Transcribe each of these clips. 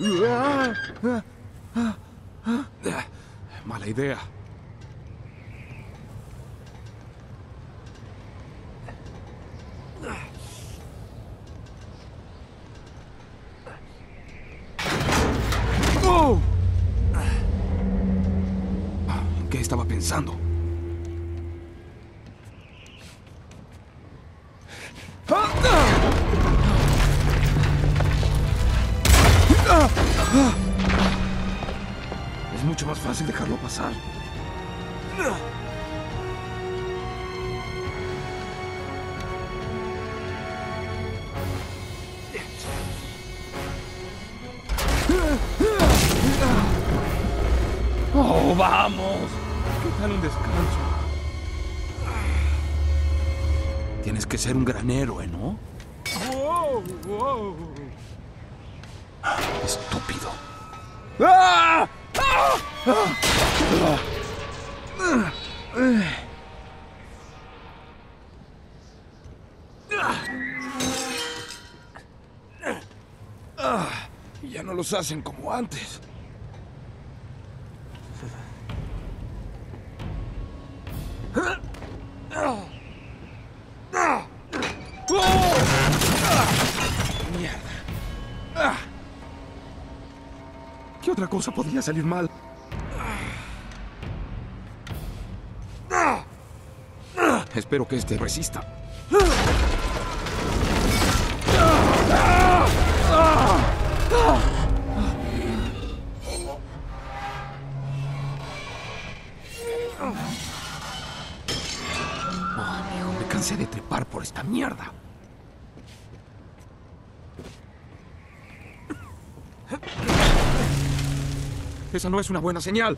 Mala idea. ¿Qué estaba pensando? Es mucho más fácil dejarlo pasar. ¡Oh, vamos! ¿Qué tal un descanso? Tienes que ser un gran héroe, ¿no? Estúpido. Ya no los hacen como antes. Mierda. ¿Qué otra cosa podría salir mal? Espero que este resista. Me cansé de trepar por esta mierda. Esa no es una buena señal.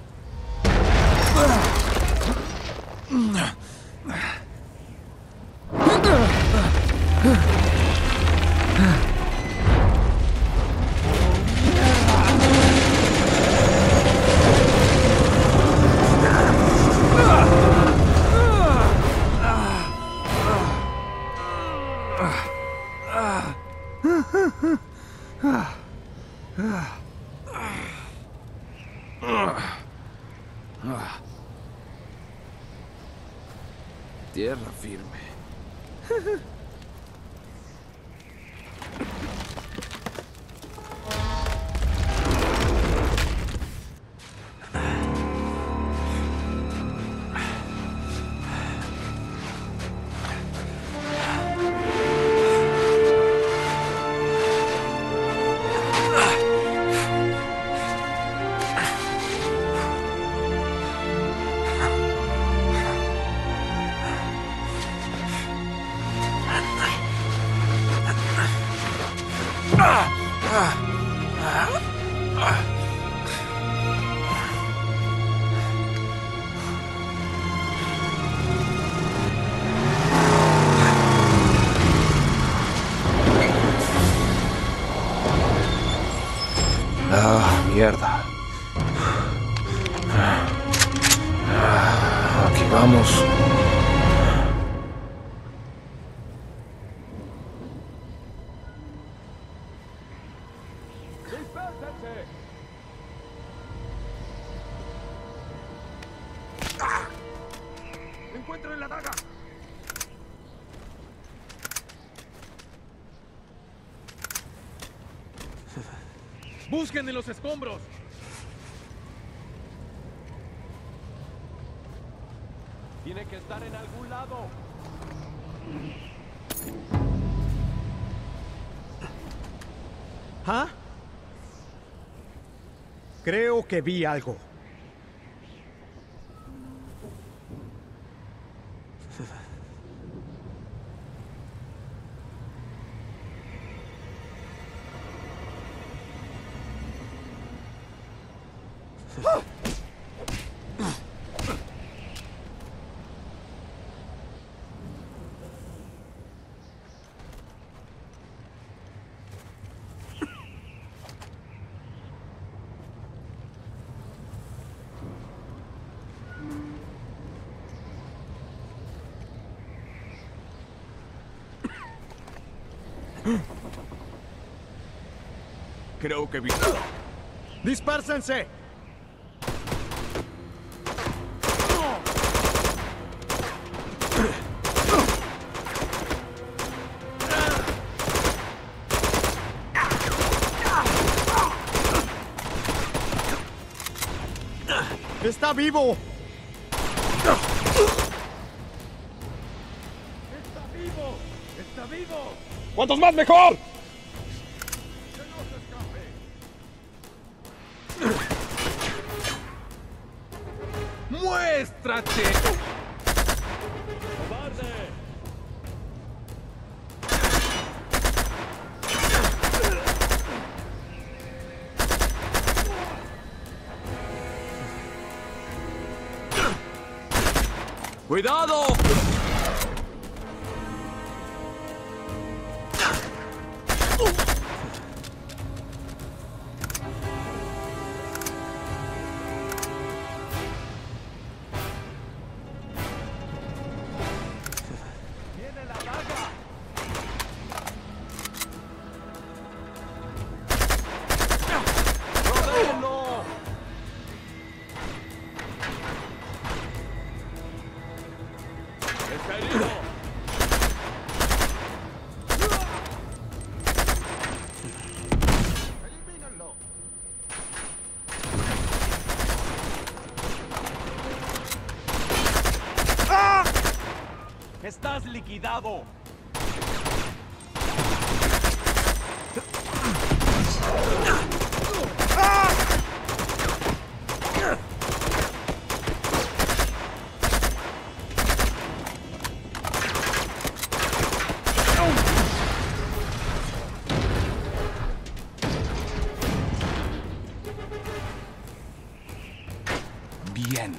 Tierra firme. Mierda. Aquí vamos. ¡Dispérsense! ¡Encuentren la daga! ¡Busquen en los escombros! Tiene que estar en algún lado. ¿Ah? Creo que vi algo. Creo que vi... ¡Dispérsense! ¡Está vivo! ¡Está vivo! ¡Está vivo! ¡Cuantos más mejor! ¡Que no se escape! ¡Muéstrate! ¡Cobarde! ¡Cuidado! ¡Tiene la daga! ¡Rodéenlo! ¡Está herido! ¡Elimínenlo! ¡Estás liquidado! Bien.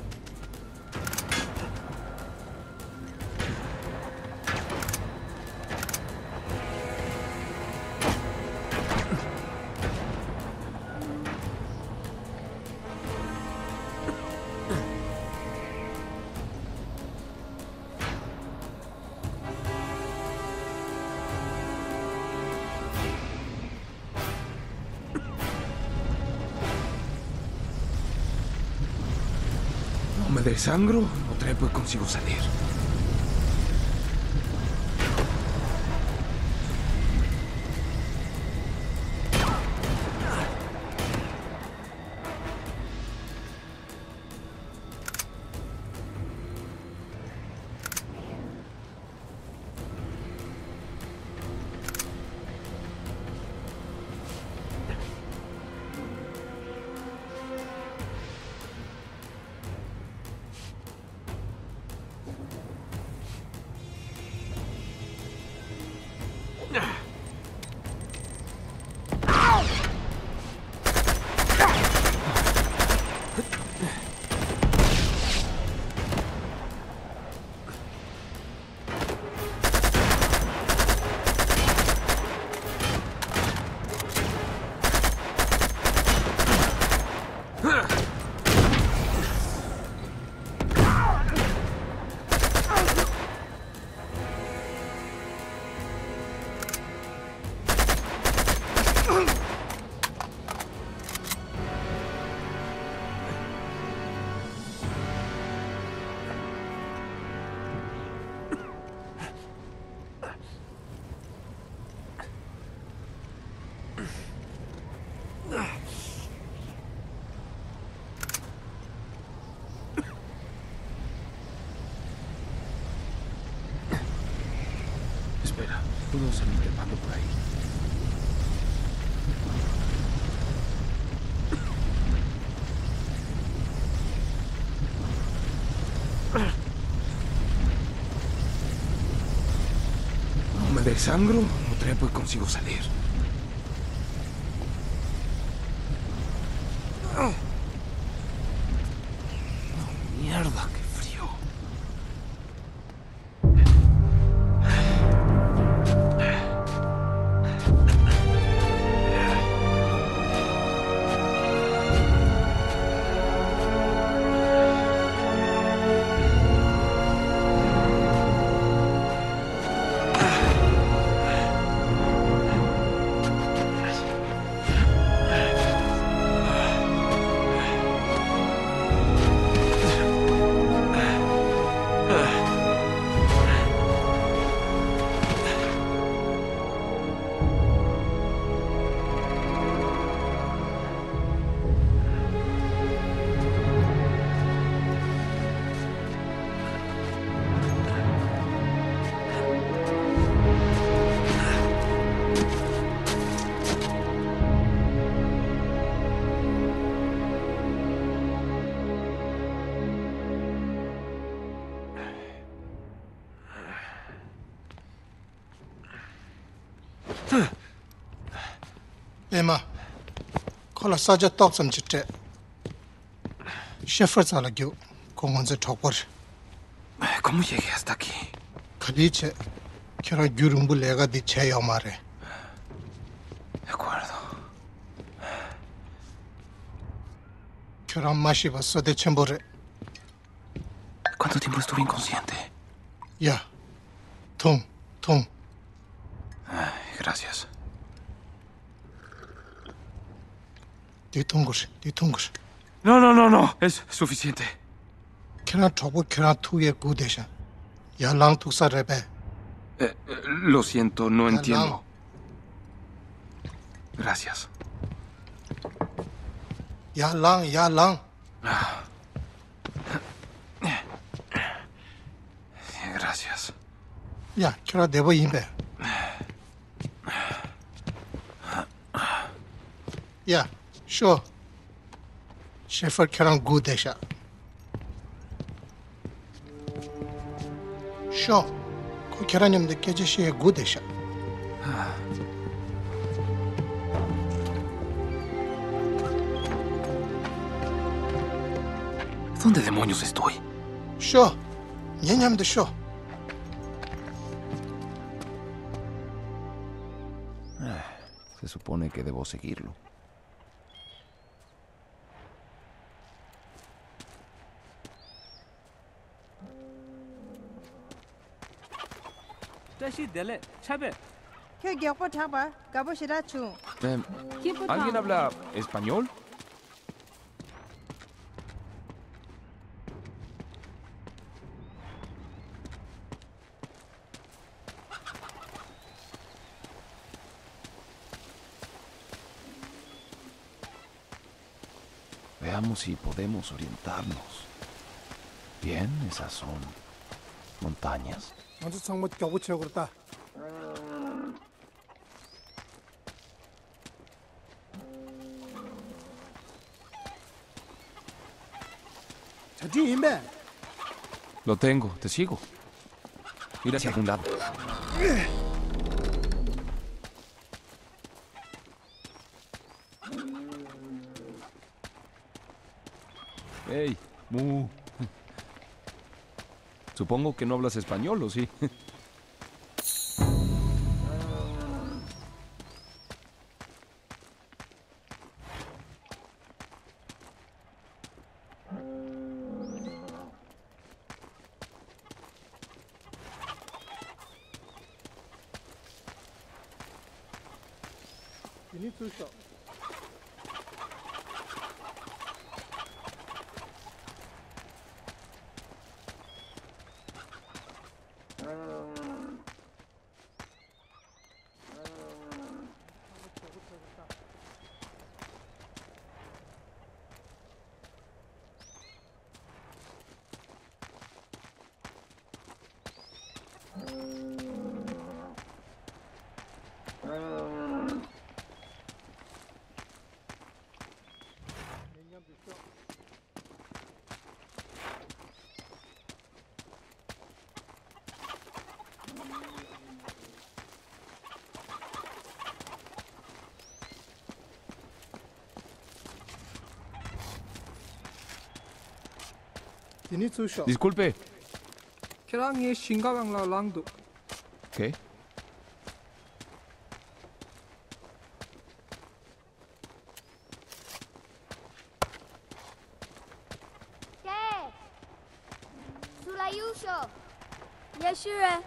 No me desangro, no trepo y consigo salir. Espera, puedo salir trepando por ahí. No me desangro, no trepo y consigo salir. No, mierda, qué frío. Emma, call a sergeant talk some chit. Shepherds are like you, come on the topper. ¿Cómo llegué hasta aquí? Caliche, quiero yurumbu lega di cheo mare. De acuerdo. Quiero mashi vaso de chembore. ¿Cuánto tiempo estuve inconsciente? Ya, tum. Ay, gracias. Di tungus. No. Es suficiente. Quiero trouble, quiero tuye gudesha. Ya lang tu sa rebe. Lo siento, no Ya entiendo. Gracias. Ya lang. Gracias. Ya, quiero debo imbe. Ya, sure. Shepherd quiero gudesha. Sure. Ko quiero nim de kejeshi gudesha. ¿Dónde demonios estoy? Sure. Nyam de sure. Se supone que debo seguirlo. ¿Alguien habla español? Veamos si podemos orientarnos. Bien, esas son montañas. 먼저 정말 겨우치고 그랬다. Lo tengo, te sigo. Ir hacia algún lado. Hey, Mu. Supongo que no hablas español, ¿o sí? Disculpe. ¿Qué? Sulayusho. Yeshua.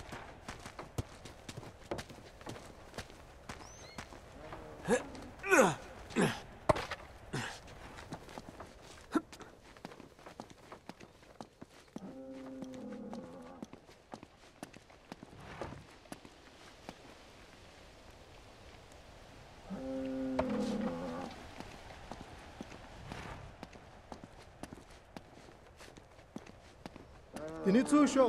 Show.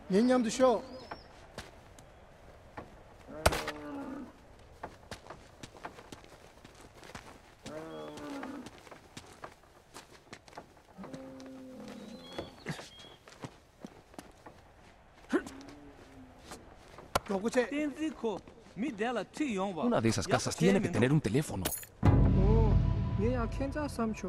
Niñam de show. Una de esas casas tiene que tener un teléfono. 얘야 켄자 삼초.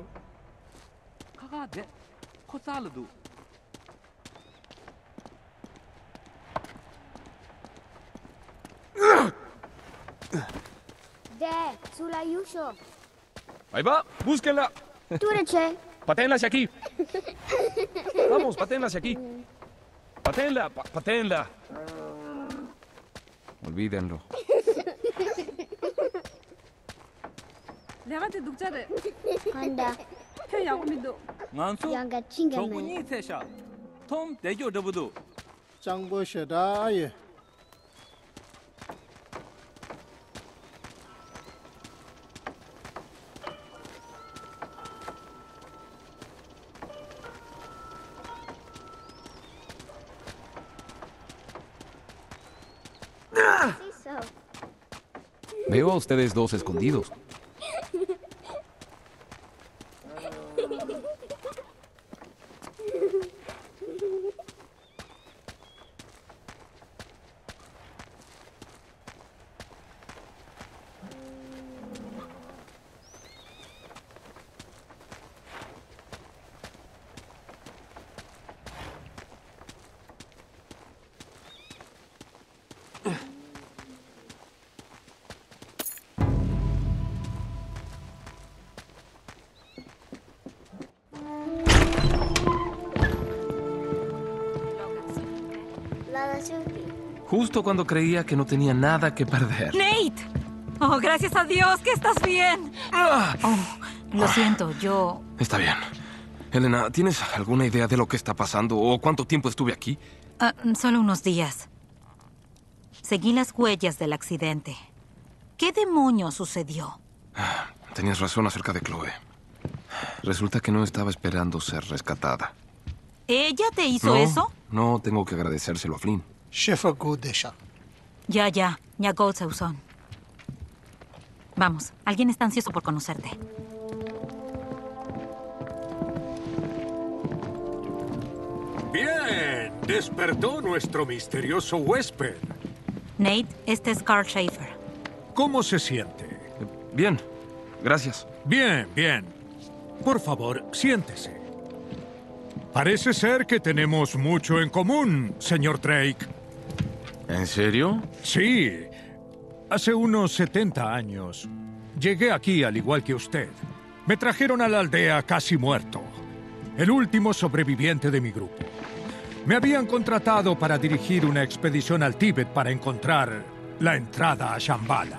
De, sulla Yusho. Ahí va, búsquenla. Tureche. Paténla hacia aquí. Vamos, paténla hacia aquí. Paténla, paténla. Olvídenlo. 내가 독자래. Honda. 야구 믿어. nganso Yanga chinga choguni tesha tom dejo dobudo Changbo sheda ye. So. Veo a ustedes dos escondidos. Justo cuando creía que no tenía nada que perder. Nate. Oh, gracias a Dios que estás bien. Oh, lo siento, yo... Está bien. Elena, ¿tienes alguna idea de lo que está pasando o cuánto tiempo estuve aquí? Solo unos días. Seguí las huellas del accidente. ¿Qué demonios sucedió? Tenías razón acerca de Chloe. Resulta que no estaba esperando ser rescatada. ¿Ella te hizo No, eso? no tengo que agradecérselo a Flynn. Shefa gu desha. Ya, Nyagotse-uson. Vamos, alguien está ansioso por conocerte. Bien, despertó nuestro misterioso huésped. Nate, este es Carl Schaefer. ¿Cómo se siente? Bien, gracias. Bien, bien. Por favor, siéntese. Parece ser que tenemos mucho en común, señor Drake. ¿En serio? Sí. Hace unos 70 años, llegué aquí al igual que usted. Me trajeron a la aldea casi muerto. El último sobreviviente de mi grupo. Me habían contratado para dirigir una expedición al Tíbet para encontrar la entrada a Shambhala.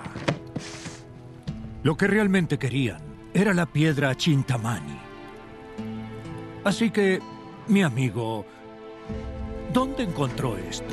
Lo que realmente querían era la piedra Chintamani. Así que, mi amigo, ¿dónde encontró esto?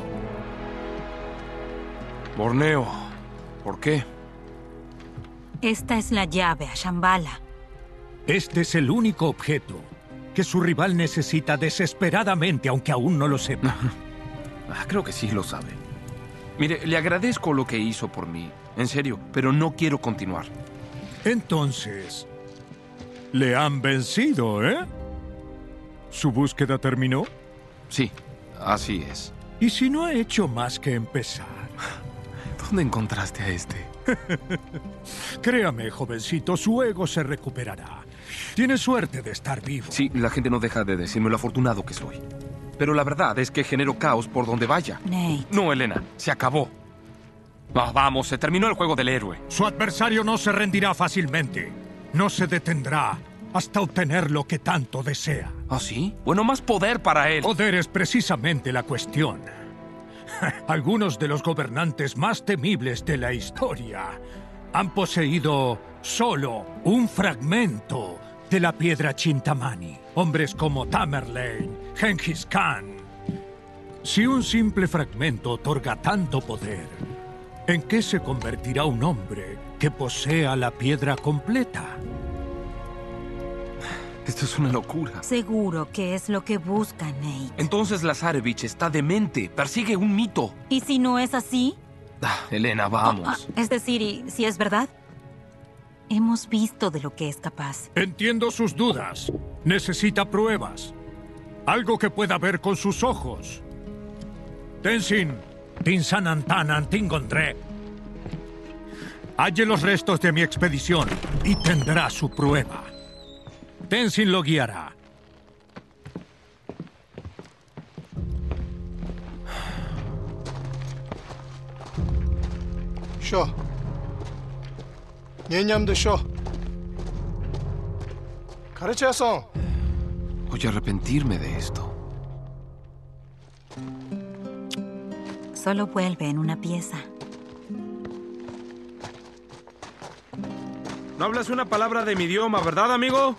Borneo. ¿Por qué? Esta es la llave a Shambhala. Este es el único objeto que su rival necesita desesperadamente, aunque aún no lo sepa. Creo que sí lo sabe. Mire, le agradezco lo que hizo por mí. En serio, pero no quiero continuar. Entonces, le han vencido, ¿eh? ¿Su búsqueda terminó? Sí, así es. ¿Y si no ha hecho más que empezar? ¿Dónde encontraste a este? Créame, jovencito, su ego se recuperará. Tiene suerte de estar vivo. Sí, la gente no deja de decirme lo afortunado que soy. Pero la verdad es que genero caos por donde vaya. Nate. No, Elena, se acabó. Vamos, se terminó el juego del héroe. Su adversario no se rendirá fácilmente. No se detendrá hasta obtener lo que tanto desea. ¿Ah, sí? Bueno, más poder para él. Poder es precisamente la cuestión. Algunos de los gobernantes más temibles de la historia han poseído solo un fragmento de la piedra Chintamani. Hombres como Tamerlane, Genghis Khan. Si un simple fragmento otorga tanto poder, ¿en qué se convertirá un hombre que posea la piedra completa? Esto es una locura. Seguro que es lo que busca Nate. Entonces Lazarevich está demente. Persigue un mito. ¿Y si no es así? Elena, vamos. Es decir, ¿y si es verdad? Hemos visto de lo que es capaz. Entiendo sus dudas. Necesita pruebas. Algo que pueda ver con sus ojos. Tenzin, Tinsanantanan, Tingondre. Halle los restos de mi expedición y tendrá su prueba. Tenzin lo guiará. Sho. Nyenyamde sho. Karecha-san. Voy a arrepentirme de esto. Solo vuelve en una pieza. No hablas una palabra de mi idioma, ¿verdad, amigo?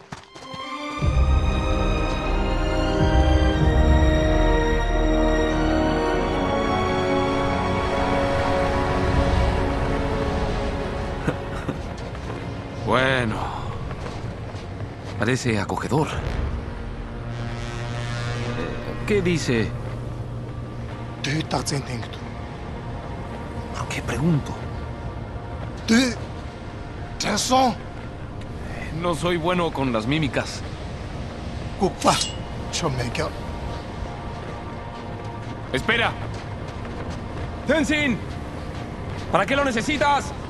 Bueno, parece acogedor. ¿Qué dice? ¿Por qué pregunto? No soy bueno con las mímicas. ¡Espera! ¡Tenzin! ¿Para qué lo necesitas?